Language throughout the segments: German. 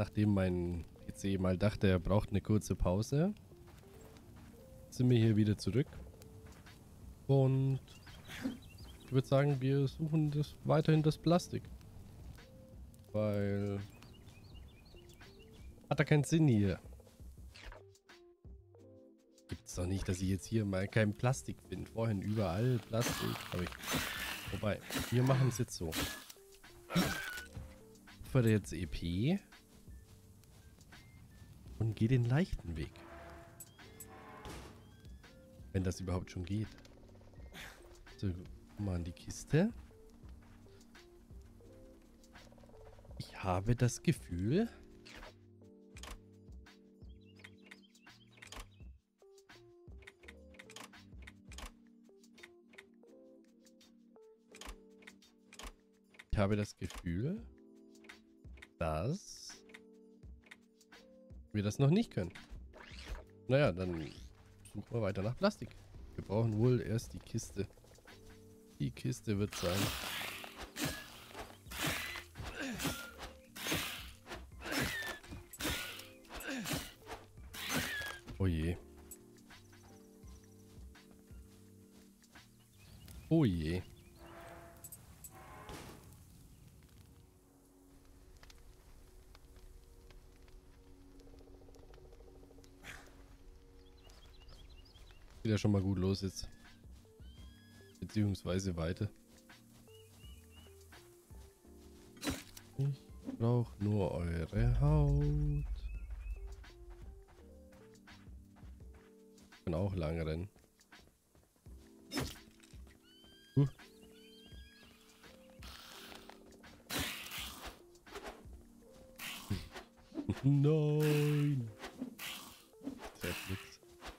Nachdem mein PC mal dachte, er braucht eine kurze Pause, sind wir hier wieder zurück. Und ich würde sagen, wir suchen weiterhin das Plastik. Weil hat da keinen Sinn hier. Gibt's doch nicht, dass ich jetzt hier mal kein Plastik finde. Vorhin überall Plastik. Aber wobei, wir machen es jetzt so. Ich opfere jetzt EP und gehe den leichten Weg. Wenn das überhaupt schon geht. So, mal an die Kiste. Ich habe das Gefühl, dass wir das noch nicht können. Naja, dann suchen wir weiter nach Plastik. Wir brauchen wohl erst die Kiste. Die Kiste wird sein. Oh je. Oh je. Geht ja schon mal gut los jetzt. Beziehungsweise weiter. Ich brauche nur eure Haut. Ich kann auch lang rennen. Nein! Treff nix.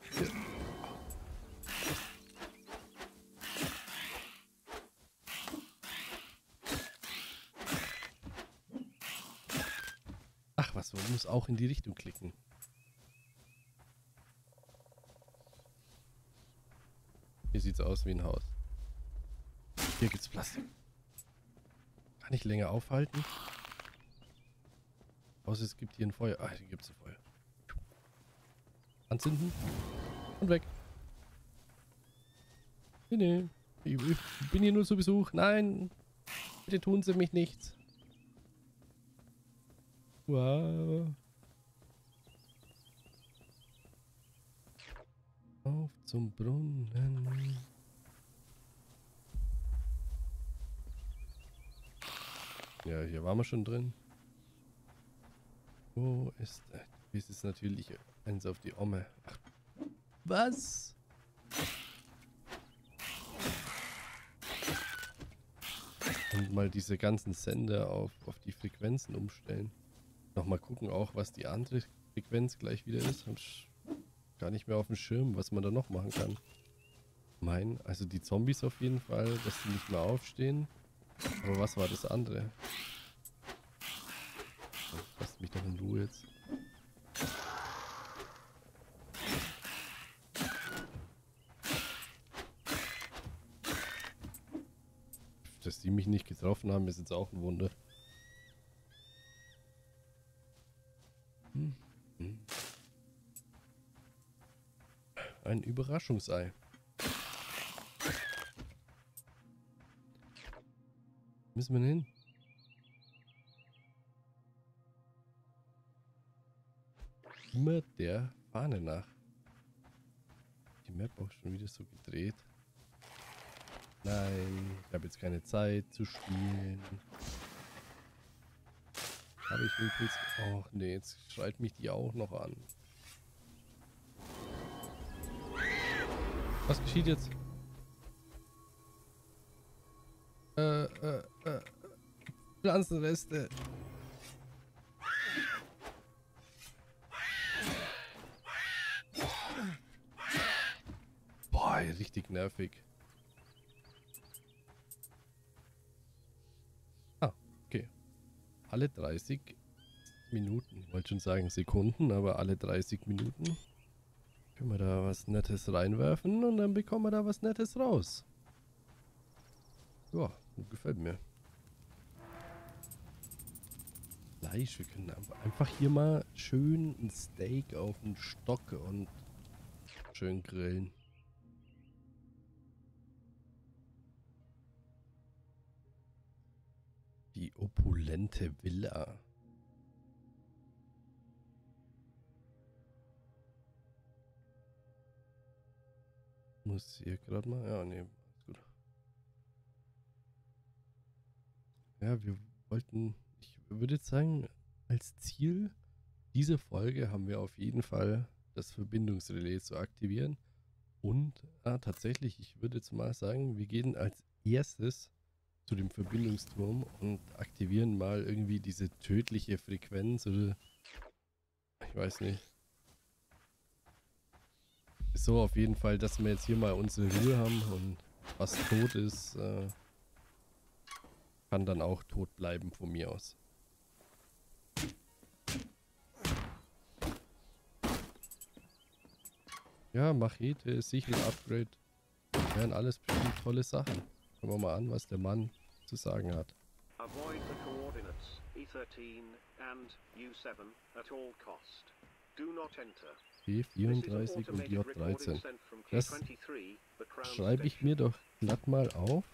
Ach was, man muss auch in die Richtung klicken. Hier sieht's aus wie ein Haus. Hier gibt's Plastik. Kann ich länger aufhalten? Außer es gibt hier ein Feuer. Ah, hier gibt's ein Feuer. Anzünden. Und weg. Nee. Ich bin hier nur zu Besuch. Nein. Bitte tun Sie mich nichts. Wow. Auf zum Brunnen. Ja, hier waren wir schon drin. Wo ist das? Hier ist es natürlich eins auf die Omme. Ach, was? Und mal diese ganzen Sender auf die Frequenzen umstellen. Nochmal gucken auch, was die andere Frequenz gleich wieder ist. Hab ich gar nicht mehr auf dem Schirm, was man da noch machen kann. Also die Zombies auf jeden Fall, dass die nicht mehr aufstehen. Aber was war das andere? Lasst mich doch in Ruhe jetzt. Dass die mich nicht getroffen haben, ist jetzt auch ein Wunder. Ein Überraschungsei. Müssen wir hin? Immer der Fahne nach. Die Map auch schon wieder so gedreht. Nein, ich habe jetzt keine Zeit zu spielen. Aber ich will kurz... Oh nee, jetzt schreit mich die auch noch an. Was geschieht jetzt? Pflanzenreste. Boah, richtig nervig. Ah, okay. Alle 30 Minuten. Ich wollte schon sagen Sekunden, aber alle 30 Minuten können wir da was Nettes reinwerfen und dann bekommen wir da was Nettes raus. Ja, gefällt mir. Fleisch. Wir können einfach hier mal schön ein Steak auf den Stock und schön grillen. Die opulente Villa. Muss hier gerade mal. Ja, nee, ist gut. Ja, wir wollten. Ich würde jetzt sagen, als Ziel diese Folge haben wir auf jeden Fall das Verbindungsrelais zu aktivieren. Und tatsächlich, ich würde jetzt mal sagen, wir gehen als erstes zu dem Verbindungsturm und aktivieren mal irgendwie diese tödliche Frequenz oder ich weiß nicht. So auf jeden Fall, dass wir jetzt hier mal unsere Ruhe haben und was tot ist, kann dann auch tot bleiben von mir aus. Ja, Machete, Sichel-Upgrade, wären alles bestimmt tolle Sachen. Schauen wir mal an, was der Mann zu sagen hat. Avoid the coordinates E13 and U7 at all cost. Do not enter. B34 und J13. Das schreibe ich mir doch glatt mal auf.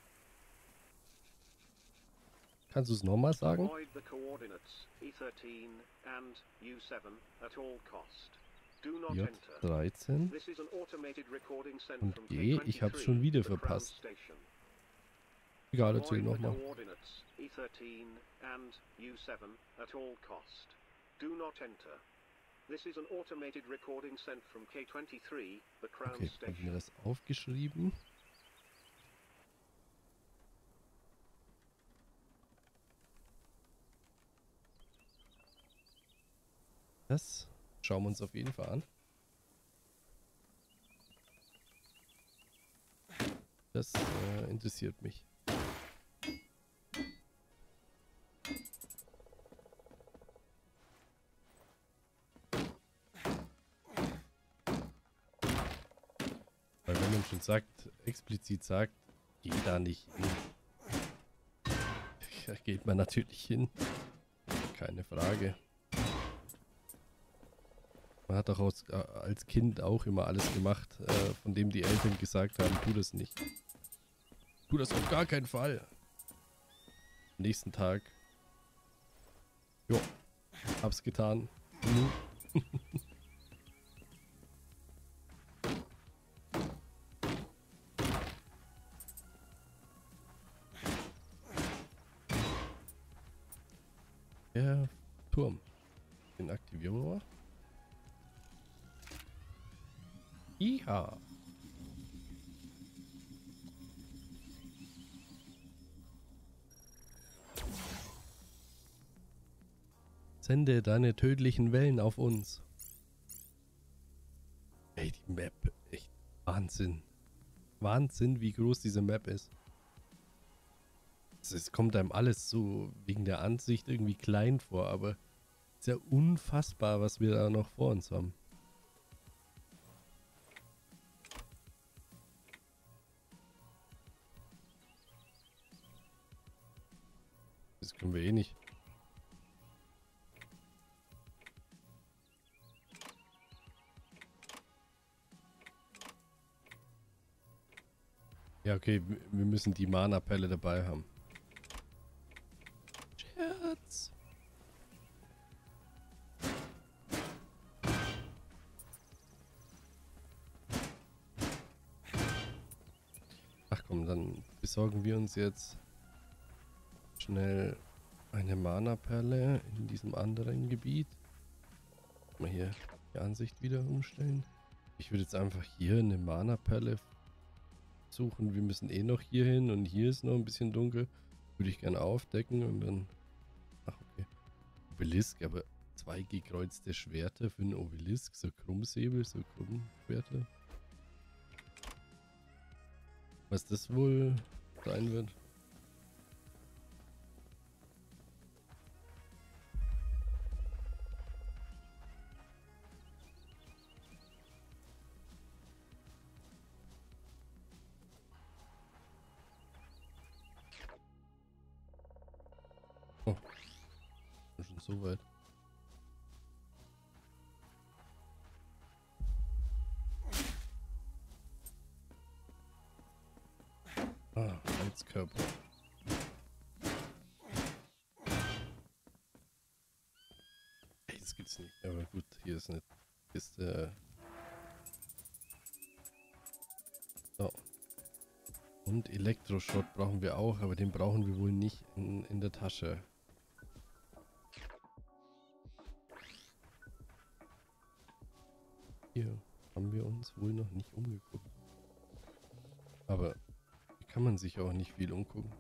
Kannst du es nochmal sagen? Avoid the coordinates E13 and U7 at all cost. Do not enter. J13 This is an automated recording sent und from G. Ich habe es schon wieder K23, the Crown verpasst. Station. Egal, erzähl Avoid the nochmal. coordinates E13 and U7 at all cost. Do not enter. This is an automated recording sent from K23, the Crown Okay, habe mir Station. das aufgeschrieben. Das schauen wir uns auf jeden Fall an. Das interessiert mich. Weil wenn man schon sagt, explizit sagt, geh da nicht hin. Da geht man natürlich hin. Keine Frage. Man hat doch als Kind auch immer alles gemacht, von dem die Eltern gesagt haben, tu das nicht. Tu das auf gar keinen Fall. Am nächsten Tag. Jo, hab's getan. Der Turm. Den aktivieren wir. Ja. Sende deine tödlichen Wellen auf uns. Ey, die Map. Echt Wahnsinn. Wahnsinn, wie groß diese Map ist. Es kommt einem alles so wegen der Ansicht irgendwie klein vor, aber es ist ja unfassbar, was wir da noch vor uns haben. Das können wir eh nicht. Ja, okay, wir müssen die Mana-Pelle dabei haben. Scherz. Ach komm, dann besorgen wir uns jetzt schnell eine Mana-Perle in diesem anderen Gebiet. Mal hier die Ansicht wieder umstellen. Ich würde jetzt einfach hier eine Mana-Perle suchen. Wir müssen eh noch hier hin und hier ist noch ein bisschen dunkel. Würde ich gerne aufdecken und dann... Ach, okay. Obelisk, aber 2 gekreuzte Schwerter für einen Obelisk. So Krummsäbel, so Krummschwerter. Was das wohl sein wird. Oh. so weit. Ah, Heizkörper. Hey, das gibt's nicht. Aber gut, hier ist eine Kiste. So. Und Elektroschrott brauchen wir auch, aber den brauchen wir wohl nicht in der Tasche. Hier haben wir uns wohl noch nicht umgeguckt. Aber hier kann man sich auch nicht viel umgucken.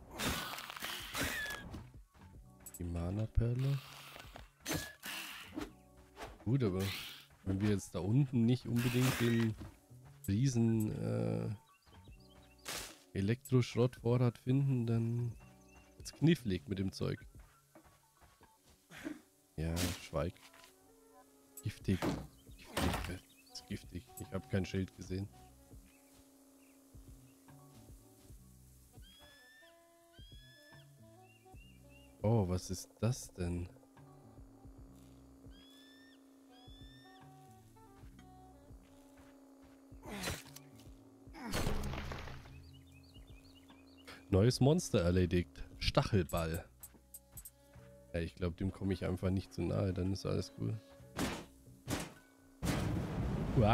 Die Mana-Perle. Gut, aber wenn wir jetzt da unten nicht unbedingt den riesen Elektroschrottvorrat finden, dann wird's knifflig mit dem Zeug. Ja, schweig. Giftig. Giftig. Das ist giftig. Ich habe kein Schild gesehen. Oh, was ist das denn? Neues Monster erledigt. Stachelball. Ja, ich glaube, dem komme ich einfach nicht zu nahe, dann ist alles cool. Uah.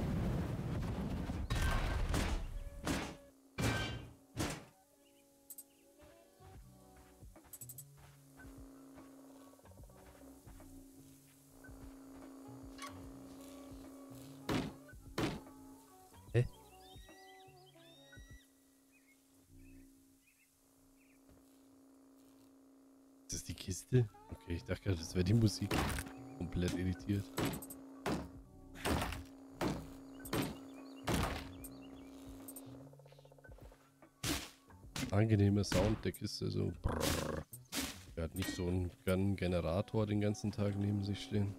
Hä? Ist das die Kiste? Okay, ich dachte gerade, das wäre die Musik. Komplett irritiert. Angenehmer Sound der Kiste, so. Brrr. Er hat nicht so einen Generator den ganzen Tag neben sich stehen.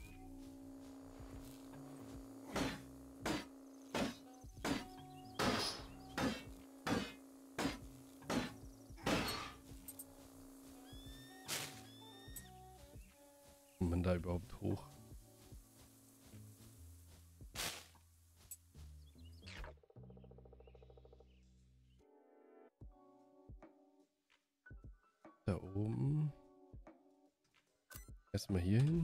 Kommt man da überhaupt hoch? Da oben. Erstmal hier hin.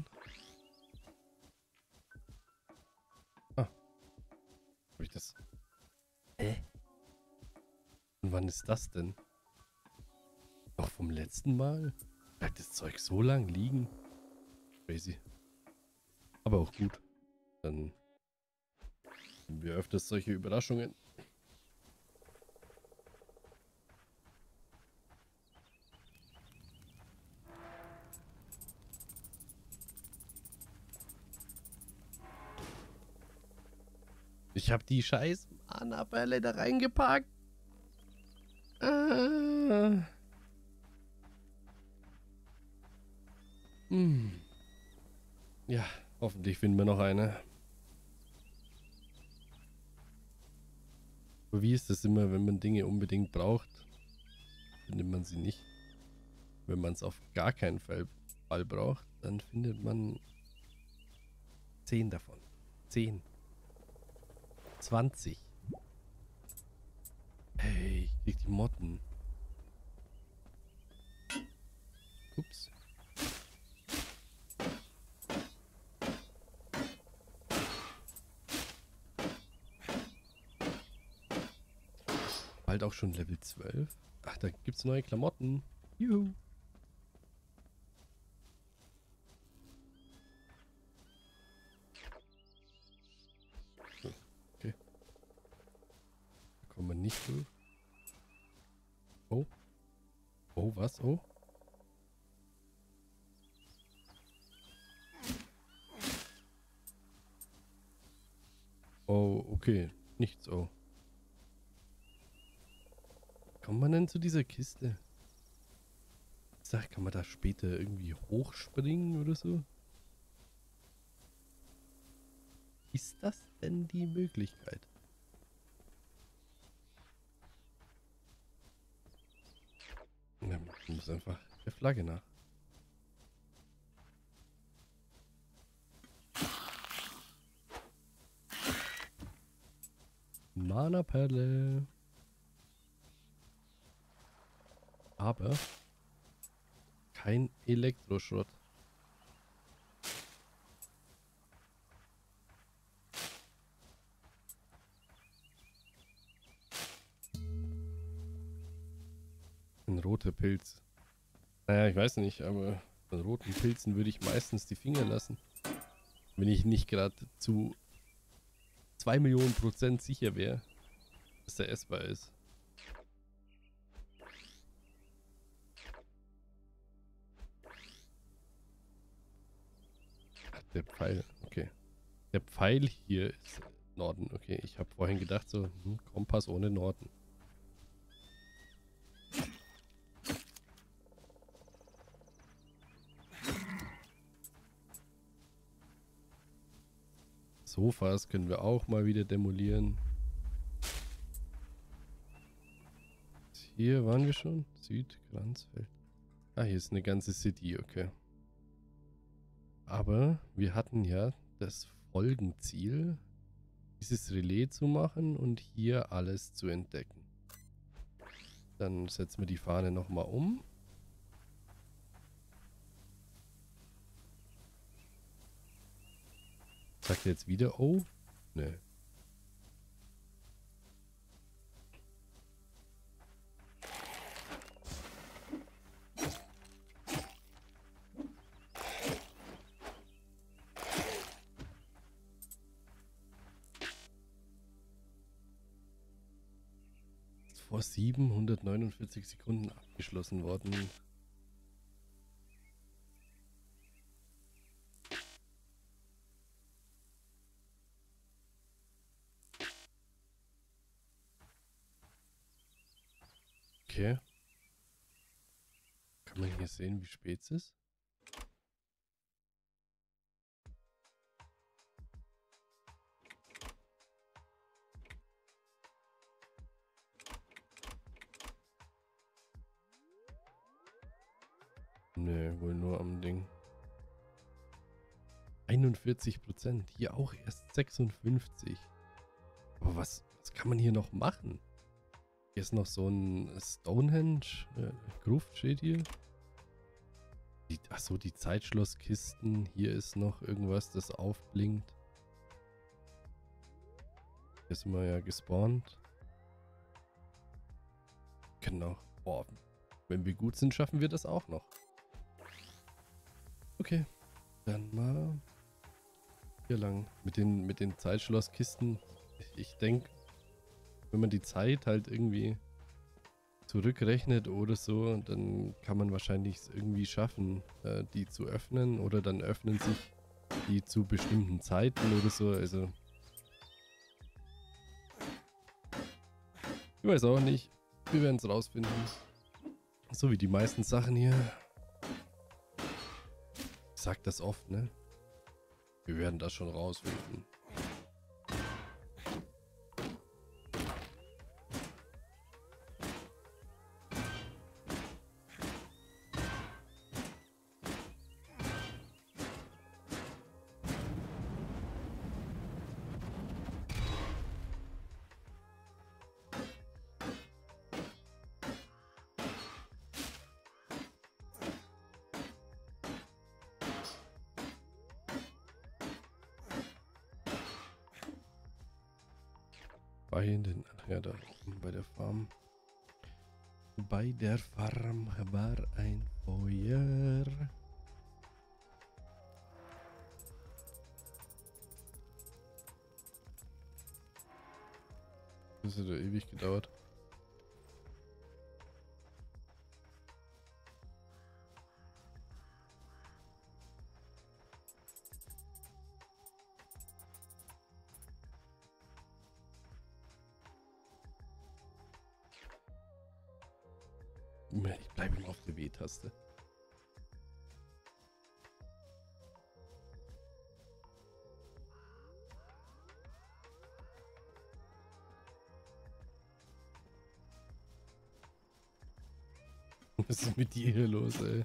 Ah. Hab ich das? Hä? Und wann ist das denn? Noch vom letzten Mal? Bleibt das Zeug so lang liegen? Crazy. Aber auch gut. Dann haben wir öfters solche Überraschungen. Ich habe die scheiß Mana-Perle da reingepackt. Ja, hoffentlich finden wir noch eine. Aber wie ist das immer, wenn man Dinge unbedingt braucht, findet man sie nicht. Wenn man es auf gar keinen Fall braucht, dann findet man 10 davon. 10. 20. Hey, ich krieg die Motten. Ups. Bald auch schon Level 12. Ach, da gibt's neue Klamotten. Juhu. Okay. Da kommen wir nicht durch. Oh. Oh, was? Oh. Oh, okay. Nichts, oh. Kommt man denn zu dieser Kiste? Ich sag, kann man da später irgendwie hochspringen oder so? Ist das denn die Möglichkeit? Ja, man muss einfach der Flagge nach. Mana-Perle. Aber kein Elektroschrott. Ein roter Pilz. Naja, ich weiß nicht, aber von roten Pilzen würde ich meistens die Finger lassen. Wenn ich nicht gerade zu 2 Millionen % sicher wäre, dass der essbar ist. Ach, der Pfeil, okay. Der Pfeil hier ist Norden, okay. Ich habe vorhin gedacht so, Kompass ohne Norden. Sofas können wir auch mal wieder demolieren. Hier waren wir schon. Südgransfeld. Ah, hier ist eine ganze City, okay. Aber wir hatten ja das Folgenziel, dieses Relais zu machen und hier alles zu entdecken. Dann setzen wir die Fahne nochmal um. Sagt er jetzt wieder oh? Ne. Vor 749 Sekunden abgeschlossen worden. Okay. Kann man hier sehen, wie spät es ist? Nö, wohl nur am Ding. 41%. Hier auch erst 56. Aber was kann man hier noch machen? Hier ist noch so ein Stonehenge. Gruft steht hier. Achso, die Zeitschlosskisten. Hier ist noch irgendwas, das aufblinkt. Hier sind wir ja gespawnt. Genau. Boah, wenn wir gut sind, schaffen wir das auch noch. Okay, dann mal hier lang. Mit den Zeitschlosskisten. Ich denke, wenn man die Zeit halt irgendwie zurückrechnet oder so, dann kann man wahrscheinlich es irgendwie schaffen, die zu öffnen. Oder dann öffnen sich die zu bestimmten Zeiten oder so. Also, ich weiß auch nicht. Wir werden es rausfinden. So wie die meisten Sachen hier. Ich sag das oft, ne? Wir werden das schon rausfinden. Ach ja, da oben bei der Farm. Bei der Farm war ein Feuer. Das hat ja ewig gedauert. Ich bleibe immer auf der W-Taste. Was ist mit dir hier los, ey?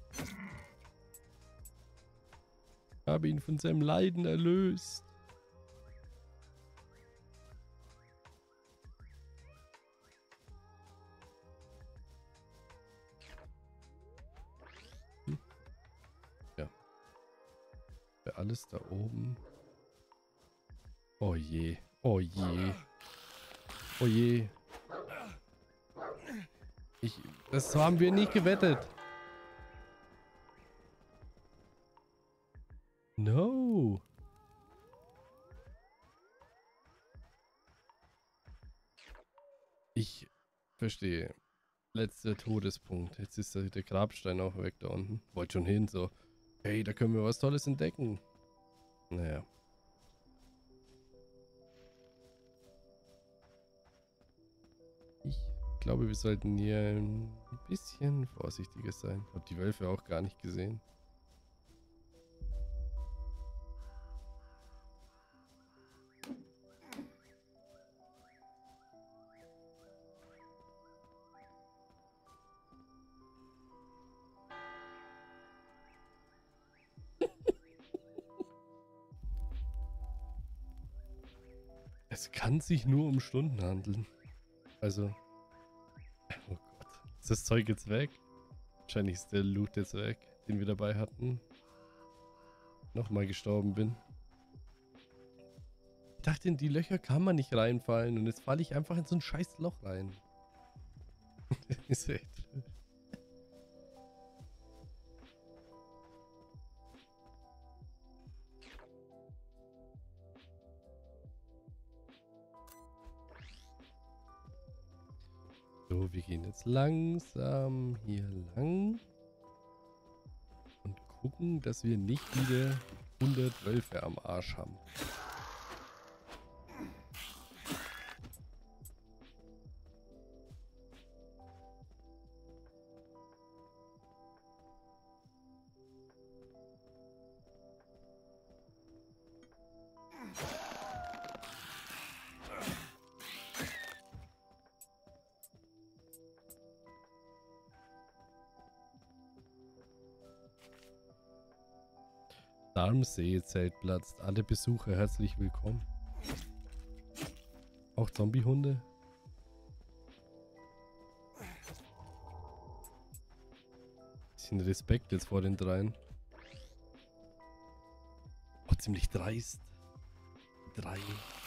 Ich habe ihn von seinem Leiden erlöst. alles da oben. Oh je. Oh je. Oh je. Das haben wir nicht gewettet. No. Ich verstehe. Letzter Todespunkt. Jetzt ist der Grabstein auch weg da unten. Wollte schon hin, so. Hey, da können wir was Tolles entdecken. Naja. Ich glaube, wir sollten hier ein bisschen vorsichtiger sein. Hab die Wölfe auch gar nicht gesehen. Es kann sich nur um Stunden handeln. Also. Oh Gott. Ist das Zeug jetzt weg? Wahrscheinlich ist der Loot jetzt weg, den wir dabei hatten. Nochmal gestorben bin. Ich dachte, in die Löcher kann man nicht reinfallen und jetzt falle ich einfach in so ein scheiß Loch rein. Ist echt. So, wir gehen jetzt langsam hier lang und gucken, dass wir nicht wieder 100 Wölfe am Arsch haben. Darmsee-Zeltplatz. Alle Besucher herzlich willkommen. Auch Zombiehunde. Bisschen Respekt jetzt vor den dreien. Oh, ziemlich dreist. Drei.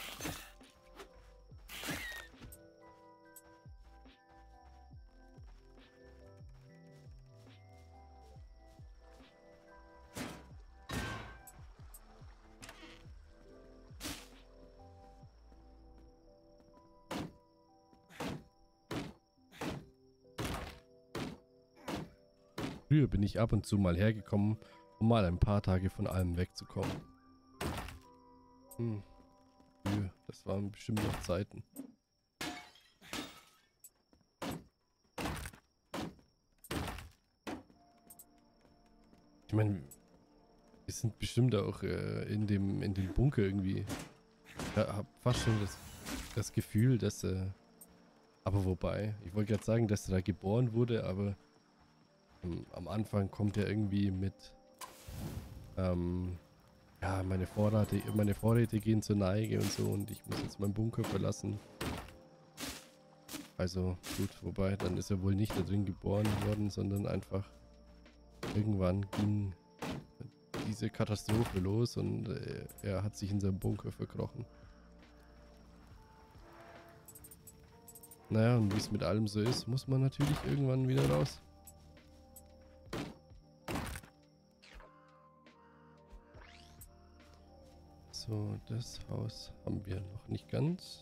Früher bin ich ab und zu mal hergekommen, um mal ein paar Tage von allem wegzukommen. Früher, das waren bestimmt noch Zeiten. Ich meine, wir sind bestimmt auch in dem Bunker irgendwie. Ich habe fast schon das Gefühl, dass aber wobei, ich wollte gerade sagen, dass er da geboren wurde, aber am Anfang kommt er irgendwie mit ja, meine Vorräte gehen zur Neige und so und ich muss jetzt meinen Bunker verlassen. Also gut, wobei, dann ist er wohl nicht da drin geboren worden, sondern einfach irgendwann ging diese Katastrophe los und er hat sich in seinem Bunker verkrochen. Naja, und wie es mit allem so ist, muss man natürlich irgendwann wieder raus. So, das Haus haben wir noch nicht ganz.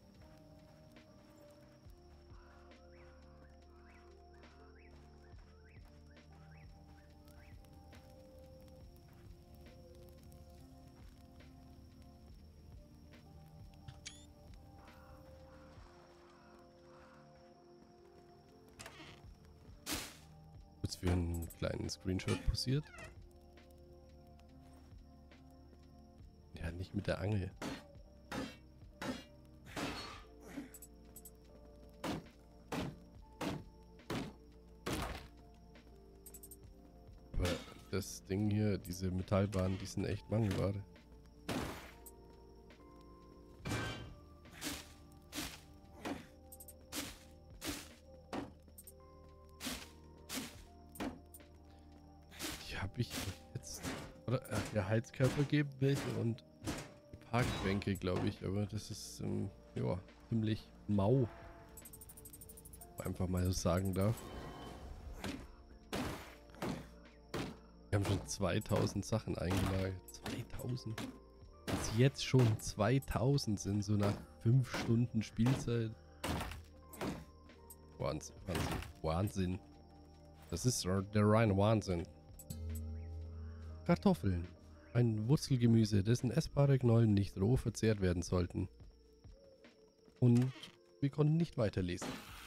Kurz für einen kleinen Screenshot posiert. Ja, nicht mit der Angel. Aber das Ding hier, diese Metallbahnen, die sind echt Mangelware. Die habe ich jetzt Oder, ja, Heizkörper geben welche und Parkbänke, glaube ich. Aber das ist, ja, ziemlich mau. Einfach mal so sagen darf. Wir haben schon 2000 Sachen eingelagert. 2000? Dass jetzt schon 2000 sind, so nach 5 Stunden Spielzeit. Wahnsinn, Wahnsinn, Wahnsinn. Das ist der reine Wahnsinn. Kartoffeln. Ein Wurzelgemüse, dessen essbare Knollen nicht roh verzehrt werden sollten. Und wir konnten nicht weiterlesen.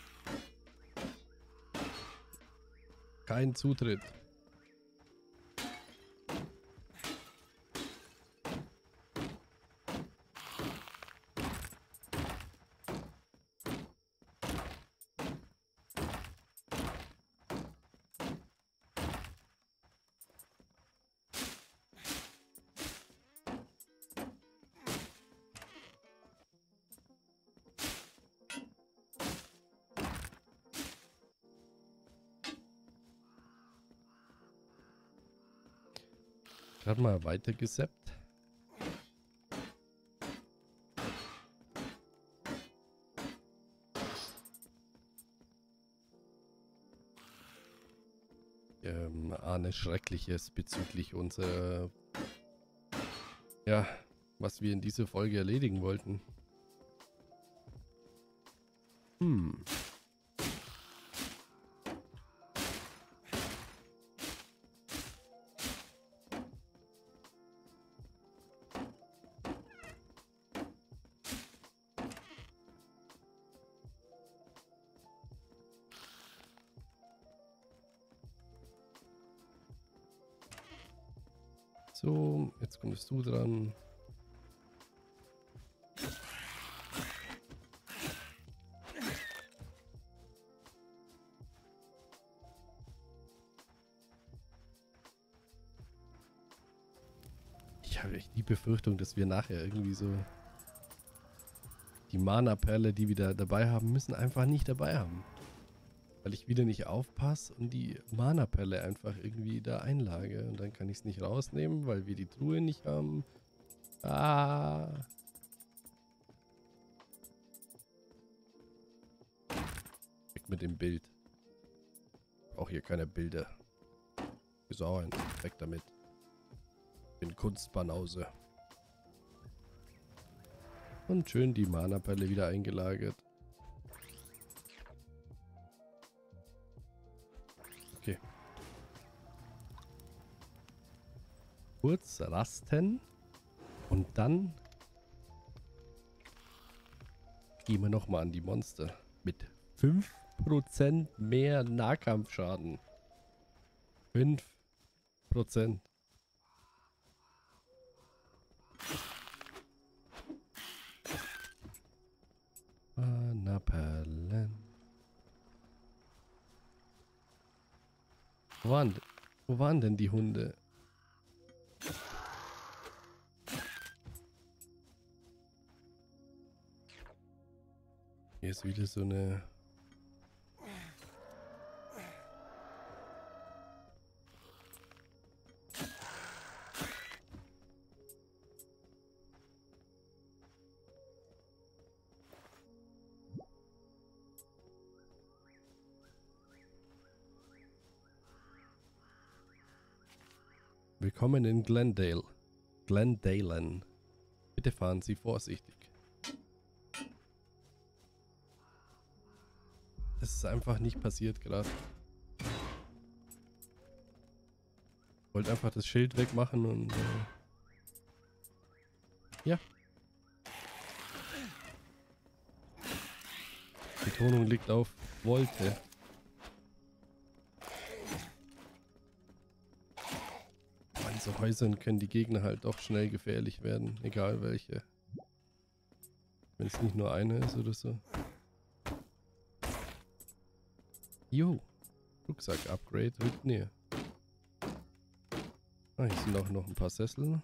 Kein Zutritt. Gerade mal weiter gesappt. Ahne Schreckliches bezüglich unserer, ja, was wir in dieser Folge erledigen wollten. So, jetzt kommst du dran. Ich habe echt die Befürchtung, dass wir nachher irgendwie so die Mana-Perle, die wir da dabei haben, müssen einfach nicht dabei haben. Weil ich wieder nicht aufpasse und die Mana-Perle einfach irgendwie da einlage. Und dann kann ich es nicht rausnehmen, weil wir die Truhe nicht haben. Ah. Weg mit dem Bild. Auch hier keine Bilder. Gesauen. Weg damit. Bin Kunstbanause. Und schön die Mana-Perle wieder eingelagert. Okay. Kurz rasten. Und dann gehen wir nochmal an die Monster. Mit 5% mehr Nahkampfschaden. 5%. Mana-Perlen. Wo waren denn die Hunde? Hier ist wieder so eine... Willkommen in Glendale. Glendalen. Bitte fahren Sie vorsichtig. Das ist einfach nicht passiert gerade. Ich wollte einfach das Schild wegmachen und... ja. Die Betonung liegt auf wollte. In so Häusern können die Gegner halt doch schnell gefährlich werden, egal welche. Wenn es nicht nur eine ist oder so. Jo, Rucksack-Upgrade rückt näher. Ah, hier sind auch noch ein paar Sessel.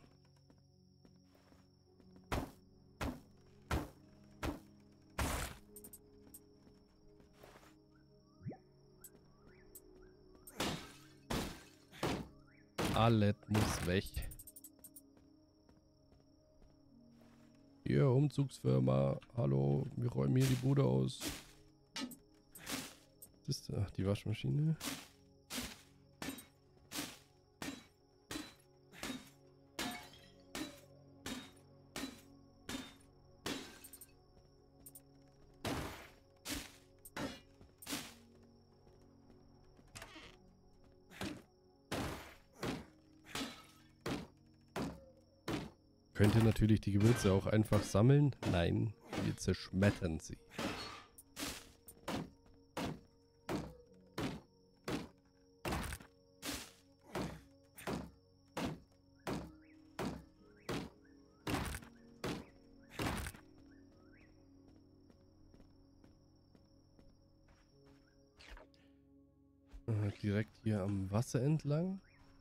Alles muss weg. Umzugsfirma. Hallo, wir räumen hier die Bude aus. Was ist da? Die Waschmaschine. Könnte natürlich die Gewürze auch einfach sammeln. Nein, wir zerschmettern sie. Direkt hier am Wasser entlang.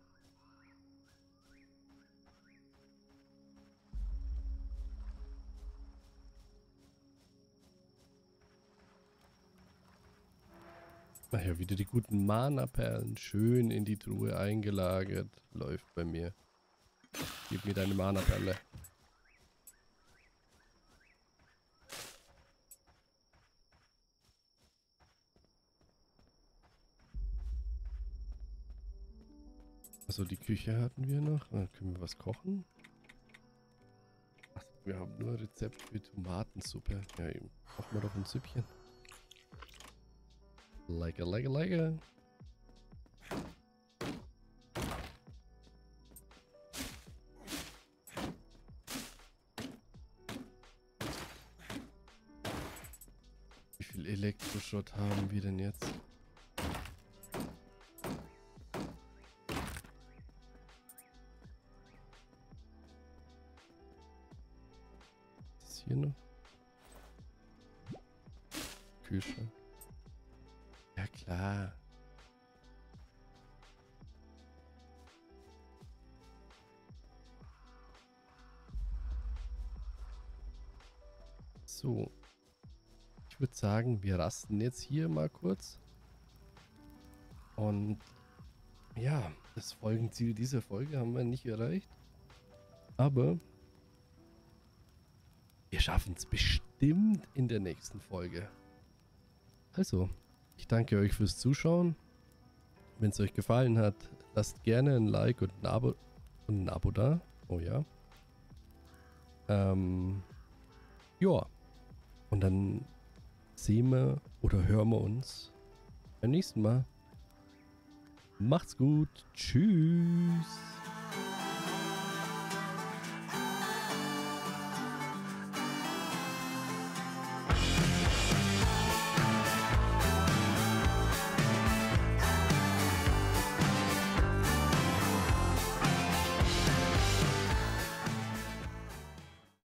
Ach ja, wieder die guten Mana-Perlen. Schön in die Truhe eingelagert. Läuft bei mir. Gib mir deine Mana-Perle. Also die Küche hatten wir noch. Können wir was kochen? Ach, wir haben nur ein Rezept für Tomatensuppe. Ja, eben. Kochen wir doch ein Süppchen. Lecker, lecker, lecker. Wie viel Elektroschrott haben wir denn jetzt? Was ist hier noch? Kühlschrank. Ja klar. So. Ich würde sagen, wir rasten jetzt hier mal kurz. Und ja, das Folgenziel dieser Folge haben wir nicht erreicht. Aber wir schaffen es bestimmt in der nächsten Folge. Also, ich danke euch fürs Zuschauen. Wenn es euch gefallen hat, lasst gerne ein Like und ein Abo da. Oh ja. Ja. Und dann sehen wir oder hören wir uns beim nächsten Mal. Macht's gut. Tschüss.